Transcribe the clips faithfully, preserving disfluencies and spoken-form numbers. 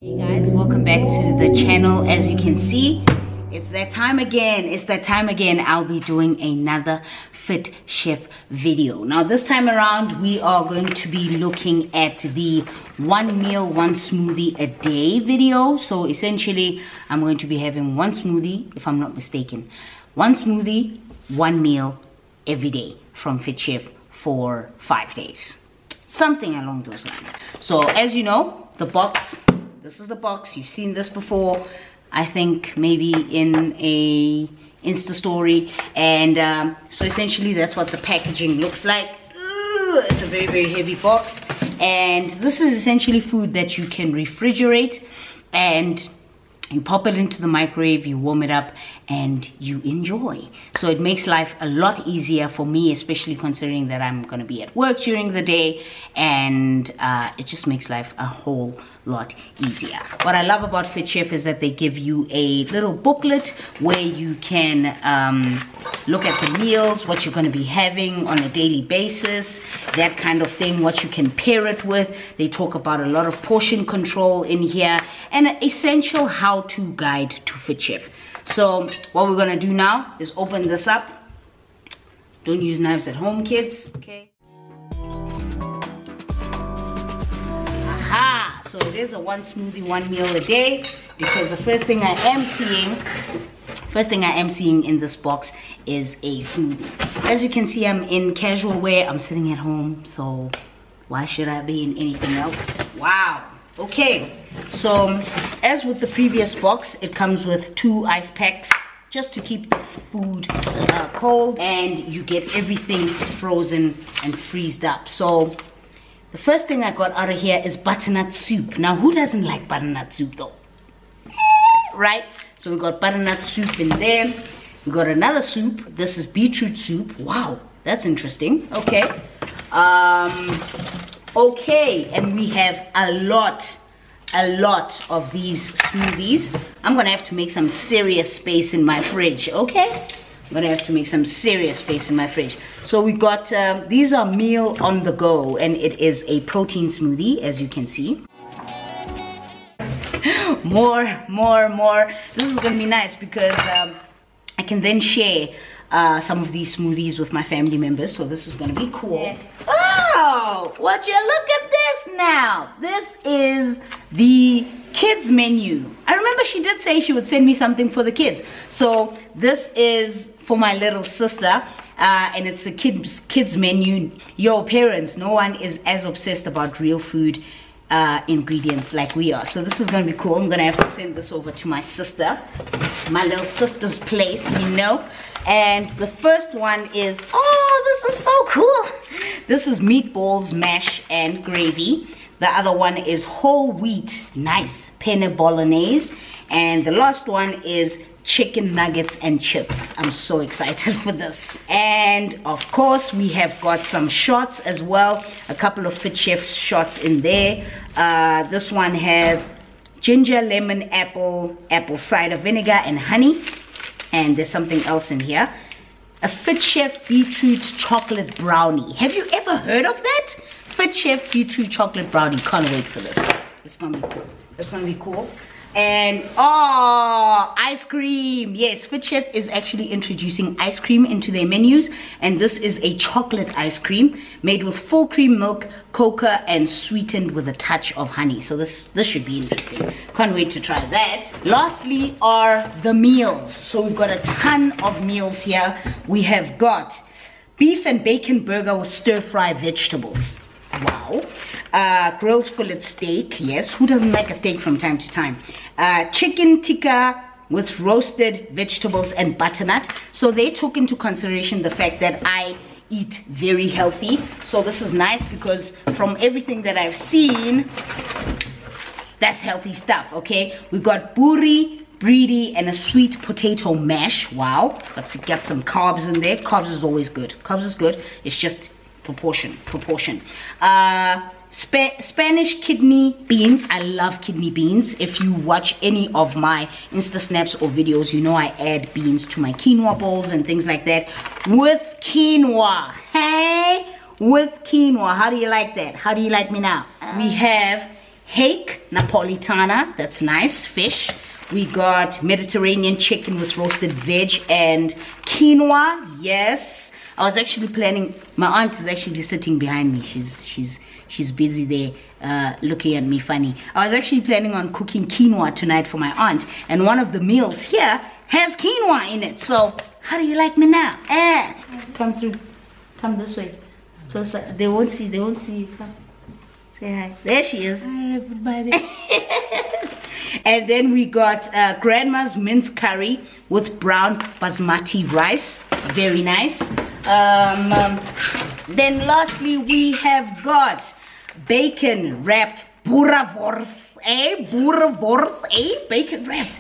Hey guys, welcome back to the channel. As you can see, it's that time again. It's that time again. I'll be doing another Fit Chef video. Now this time around, we are going to be looking at the one meal, one smoothie a day video. So essentially, I'm going to be having one smoothie, if I'm not mistaken. One smoothie, one meal every day from Fit Chef for five days. Something along those lines. So as you know, the box, this is the box. You've seen this before, I think maybe in a Insta story. And um, so essentially that's what the packaging looks like. Ugh, it's a very, very heavy box. And this is essentially food that you can refrigerate, and you pop it into the microwave, you warm it up, and you enjoy. So it makes life a lot easier for me, especially considering that I'm gonna be at work during the day, and uh, it just makes life a whole lot easier. What I love about Fit Chef is that they give you a little booklet where you can um, look at the meals, what you're going to be having on a daily basis, that kind of thing, what you can pair it with. They talk about a lot of portion control in here and an essential how-to guide to Fit Chef. So what we're going to do now is open this up. Don't use knives at home, kids, okay? Aha! So it is a one smoothie, one meal a day, because the first thing I am seeing, first thing I am seeing in this box is a smoothie. As you can see, I'm in casual wear. I'm sitting at home, so why should I be in anything else? Wow. Okay. So as with the previous box, it comes with two ice packs just to keep the food uh, cold, and you get everything frozen and freezed up. So the first thing I got out of here is butternut soup. Now, who doesn't like butternut soup though? Right? So we got butternut soup in there. We got another soup. This is beetroot soup. Wow, that's interesting. Okay. Um, okay, and we have a lot, a lot of these smoothies. I'm gonna have to make some serious space in my fridge, okay? I'm gonna have to make some serious space in my fridge. So we got, um, these are meal on the go, and it is a protein smoothie, as you can see. more, more, more. This is gonna be nice because um, I can then share uh, some of these smoothies with my family members. So this is gonna be cool. Yeah. Oh, would you look at this now? This is the kids menu. I remember she did say she would send me something for the kids. So this is for my little sister, uh, and it's the kids kids menu. Yo, parents, no one is as obsessed about real food uh, ingredients like we are. So this is gonna be cool. I'm gonna have to send this over to my sister, my little sister's place, you know. And the first one is, oh, this is so cool. This is meatballs, mash, and gravy. The other one is whole wheat, nice, penne bolognese. And the last one is chicken nuggets and chips. I'm so excited for this. And of course, we have got some shots as well. A couple of Fit Chef shots in there. Uh, this one has ginger, lemon, apple, apple cider vinegar, and honey. And there's something else in here. A Fit Chef beetroot chocolate brownie. Have you ever heard of that? Fit Chef beetroot chocolate brownie. Can't wait for this. It's gonna be cool. It's gonna be cool. And oh, ice cream. Yes, Fit Chef is actually introducing ice cream into their menus, and this is a chocolate ice cream made with full cream milk, cocoa, and sweetened with a touch of honey. So this this should be interesting. Can't wait to try that. Lastly are the meals. So we've got a ton of meals here. We have got beef and bacon burger with stir-fry vegetables. Wow. Uh, grilled fillet steak. Yes, who doesn't like a steak from time to time? Uh, chicken tikka with roasted vegetables and butternut. So they took into consideration the fact that I eat very healthy. So this is nice because from everything that I've seen, that's healthy stuff, okay? We got buri, breedy, and a sweet potato mash. Wow. Let's get some carbs in there. Carbs is always good. Carbs is good. It's just proportion, proportion. Uh, Sp Spanish kidney beans. I love kidney beans. If you watch any of my Insta snaps or videos, you know I add beans to my quinoa bowls and things like that. With quinoa, hey? With quinoa. How do you like that? How do you like me now? Uh, we have hake napolitana, that's nice, fish. We got Mediterranean chicken with roasted veg and quinoa. Yes, I was actually planning. My aunt is actually sitting behind me. She's she's she's busy there, uh, looking at me funny. I was actually planning on cooking quinoa tonight for my aunt, and one of the meals here has quinoa in it. So how do you like me now? Eh, come through, come this way. Closer. They won't see. They won't see you. Come. Say hi. There she is. Hi everybody. And then we got uh, grandma's minced curry with brown basmati rice. Very nice. Um, um, then lastly, we have got bacon wrapped boerewors. Eh? Boerewors. Eh? Bacon wrapped.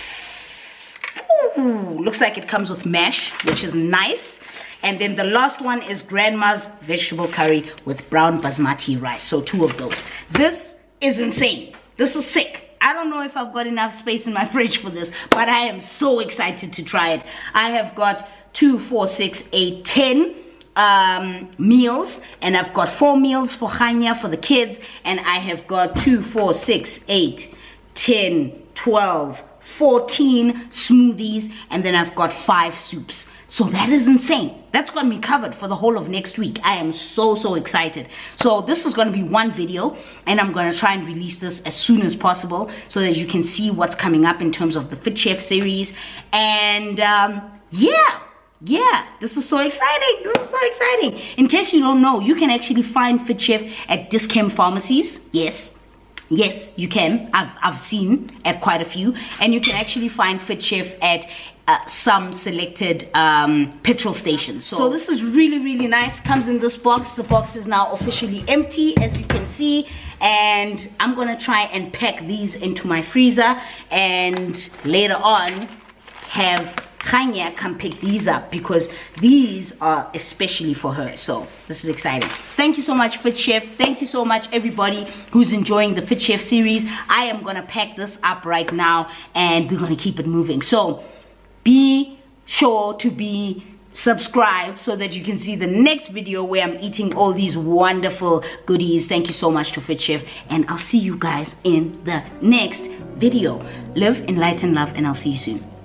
Ooh, looks like it comes with mash, which is nice. And then the last one is grandma's vegetable curry with brown basmati rice. So two of those. This is insane. This is sick. I don't know if I've got enough space in my fridge for this, but I am so excited to try it. I have got two, four, six, eight, ten um, meals, and I've got four meals for Khanya, for the kids, and I have got two, four, six, eight, ten, twelve, fourteen smoothies, and then I've got five soups. So that is insane. That's got me covered for the whole of next week. I am so, so excited. So this is going to be one video, and I'm going to try and release this as soon as possible so that you can see what's coming up in terms of the Fit Chef series. And um, yeah, yeah, this is so exciting. This is so exciting. In case you don't know, you can actually find Fit Chef at Dis-Chem pharmacies. Yes. Yes, you can. I've, I've seen at quite a few. And you can actually find Fit Chef at uh, some selected um, petrol stations. So, so this is really, really nice. Comes in this box. The box is now officially empty, as you can see. And I'm going to try and pack these into my freezer. And later on, have Khanya come pick these up because these are especially for her. So this is exciting. Thank you so much, Fit Chef. Thank you so much, everybody who's enjoying the Fit Chef series. I am gonna pack this up right now and we're gonna keep it moving. So be sure to be subscribed so that you can see the next video where I'm eating all these wonderful goodies. Thank you so much to Fit Chef, and I'll see you guys in the next video. Live, enlighten, love, and I'll see you soon.